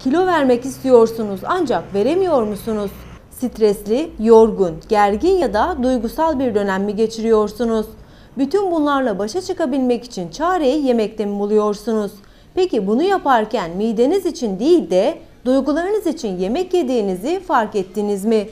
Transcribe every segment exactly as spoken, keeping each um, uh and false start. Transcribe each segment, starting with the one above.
Kilo vermek istiyorsunuz ancak veremiyor musunuz? Stresli, yorgun, gergin ya da duygusal bir dönem mi geçiriyorsunuz? Bütün bunlarla başa çıkabilmek için çareyi yemekte mi buluyorsunuz? Peki bunu yaparken mideniz için değil de duygularınız için yemek yediğinizi fark ettiniz mi?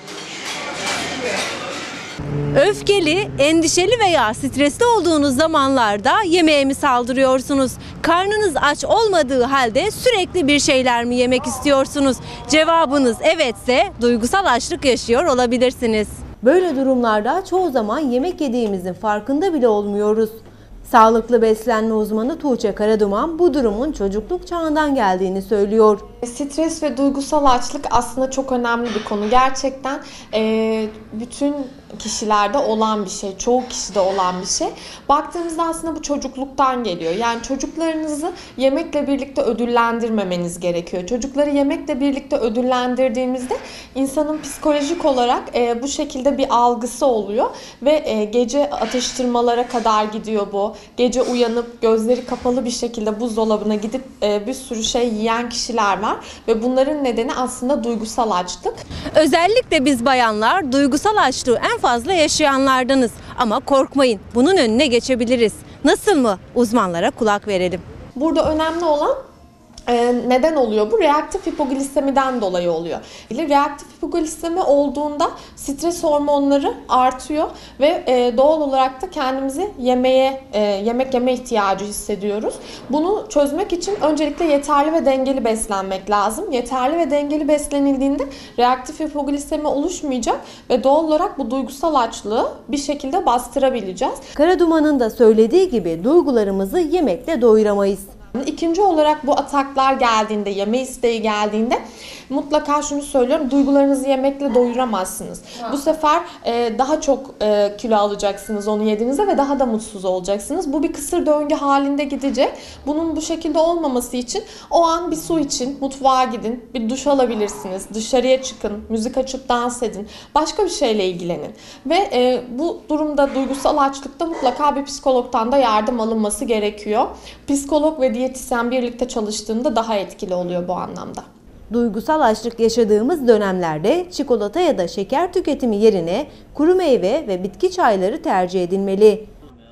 Öfkeli, endişeli veya stresli olduğunuz zamanlarda yemeğe mi saldırıyorsunuz? Karnınız aç olmadığı halde sürekli bir şeyler mi yemek istiyorsunuz? Cevabınız evetse duygusal açlık yaşıyor olabilirsiniz. Böyle durumlarda çoğu zaman yemek yediğimizin farkında bile olmuyoruz. Sağlıklı beslenme uzmanı Tuğçe Karaduman bu durumun çocukluk çağından geldiğini söylüyor. Stres ve duygusal açlık aslında çok önemli bir konu. Gerçekten e, bütün kişilerde olan bir şey, çoğu kişide olan bir şey. Baktığımızda aslında bu çocukluktan geliyor. Yani çocuklarınızı yemekle birlikte ödüllendirmemeniz gerekiyor. Çocukları yemekle birlikte ödüllendirdiğimizde insanın psikolojik olarak e, bu şekilde bir algısı oluyor ve e, gece atıştırmalara kadar gidiyor bu. Gece uyanıp gözleri kapalı bir şekilde buzdolabına gidip e, bir sürü şey yiyen kişiler var ve bunların nedeni aslında duygusal açlık. Özellikle biz bayanlar duygusal açlığı en fazla yaşayanlardanız. Ama korkmayın, bunun önüne geçebiliriz. Nasıl mı? Uzmanlara kulak verelim. Burada önemli olan Ee, neden oluyor bu? Reaktif hipoglisemiden dolayı oluyor. Reaktif hipoglisemi olduğunda stres hormonları artıyor ve e, doğal olarak da kendimizi yemeğe, e, yemek yeme ihtiyacı hissediyoruz. Bunu çözmek için öncelikle yeterli ve dengeli beslenmek lazım. Yeterli ve dengeli beslenildiğinde reaktif hipoglisemi oluşmayacak ve doğal olarak bu duygusal açlığı bir şekilde bastırabileceğiz. Karaduman'ın da söylediği gibi duygularımızı yemekle doyuramayız. İkinci olarak bu ataklar geldiğinde, yeme isteği geldiğinde mutlaka şunu söylüyorum, duygularınızı yemekle doyuramazsınız. Ha. Bu sefer e, daha çok e, kilo alacaksınız onu yediğinizde ve daha da mutsuz olacaksınız. Bu bir kısır döngü halinde gidecek. Bunun bu şekilde olmaması için o an bir su için mutfağa gidin, bir duş alabilirsiniz, dışarıya çıkın, müzik açıp dans edin, başka bir şeyle ilgilenin. Ve e, bu durumda duygusal açlıkta mutlaka bir psikologdan da yardım alınması gerekiyor. Psikolog ve diyetisyen birlikte çalıştığında daha etkili oluyor bu anlamda. Duygusal açlık yaşadığımız dönemlerde çikolata ya da şeker tüketimi yerine kuru meyve ve bitki çayları tercih edilmeli.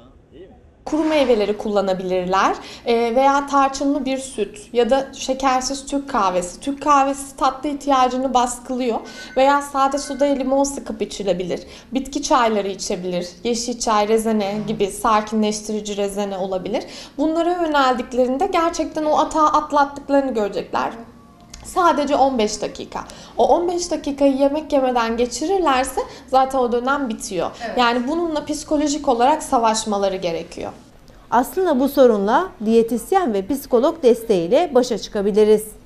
Kuru meyveleri kullanabilirler veya tarçınlı bir süt ya da şekersiz Türk kahvesi. Türk kahvesi tatlı ihtiyacını baskılıyor veya sade suda limon sıkıp içilebilir. Bitki çayları içebilir. Yeşil çay, rezene gibi sakinleştirici rezene olabilir. Bunlara yöneldiklerinde gerçekten o atağı atlattıklarını görecekler. Sadece on beş dakika. O on beş dakikayı yemek yemeden geçirirlerse zaten o dönem bitiyor. Evet. Yani bununla psikolojik olarak savaşmaları gerekiyor. Aslında bu sorunla diyetisyen ve psikolog desteğiyle başa çıkabiliriz.